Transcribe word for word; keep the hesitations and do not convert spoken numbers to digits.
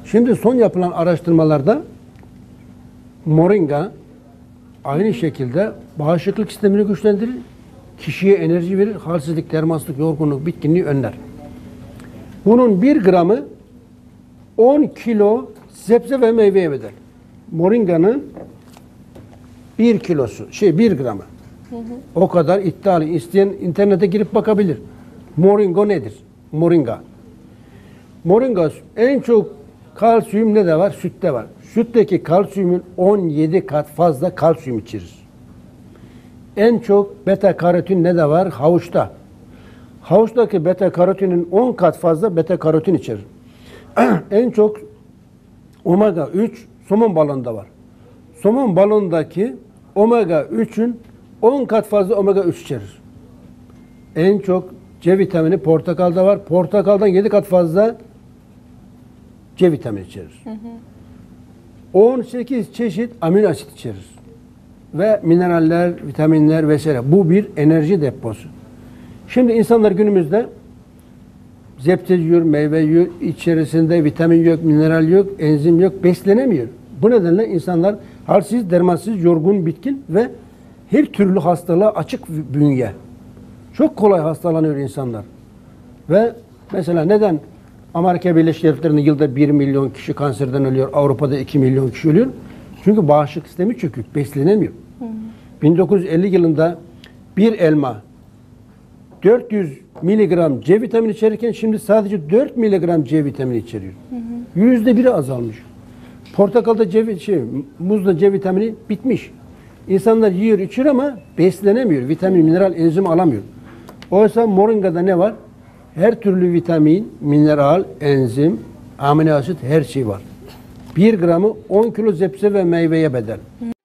Şimdi son yapılan araştırmalarda moringa aynı şekilde bağışıklık sistemini güçlendirir, kişiye enerji verir, halsizlik, dermansızlık, yorgunluk, bitkinliği önler. Bunun bir gramı on kilo sebze ve meyveye bedel. Moringanın bir kilosu, şey bir gramı. Hı hı. O kadar iddialı. İsteyen internete girip bakabilir. Moringa nedir? Moringa. Moringa en çok kalsiyum ne de var? Sütte var. Sütteki kalsiyumun on yedi kat fazla kalsiyum içerir. En çok beta karotin ne de var? Havuçta. Havuçtaki beta karotinin on kat fazla beta karotin içerir. En çok omega üç somon balığında var. Somon balığındaki omega üçün on kat fazla omega üç içerir. En çok C vitamini portakalda var. Portakaldan yedi kat fazla C vitamini içerir. Hı hı. on sekiz çeşit amino asit içerir. Ve mineraller, vitaminler vesaire. Bu bir enerji deposu. Şimdi insanlar günümüzde zepte yiyor, meyve yiyor, içerisinde vitamin yok, mineral yok, enzim yok, beslenemiyor. Bu nedenle insanlar halsiz, dermansız, yorgun, bitkin ve her türlü hastalığa açık bünye. Çok kolay hastalanıyor insanlar. Ve mesela neden Amerika Birleşik Devletleri'nde yılda bir milyon kişi kanserden ölüyor, Avrupa'da iki milyon kişi ölüyor? Çünkü bağışıklık sistemi çökük, beslenemiyor. Hmm. bin dokuz yüz elli yılında bir elma dört yüz miligram C vitamini içerirken şimdi sadece dört miligram C vitamini içeriyor. Hı hı. Yüzde biri azalmış. Portakalda C, şey, muzda C vitamini bitmiş. İnsanlar yiyor, içiyor ama beslenemiyor. Vitamin, mineral, enzim alamıyor. Oysa moringada ne var? Her türlü vitamin, mineral, enzim, amino asit her şey var. bir gramı on kilo zepse ve meyveye bedel.